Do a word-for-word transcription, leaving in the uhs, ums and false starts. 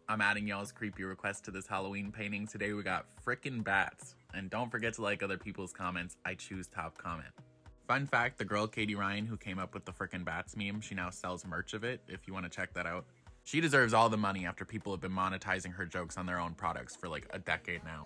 I'm adding y'all's creepy request to this Halloween painting. Today we got frickin' bats. And don't forget to like other people's comments. I choose top comment. Fun fact, the girl Katie Ryan who came up with the frickin' bats meme, she now sells merch of it if you want to check that out. She deserves all the money after people have been monetizing her jokes on their own products for like a decade now.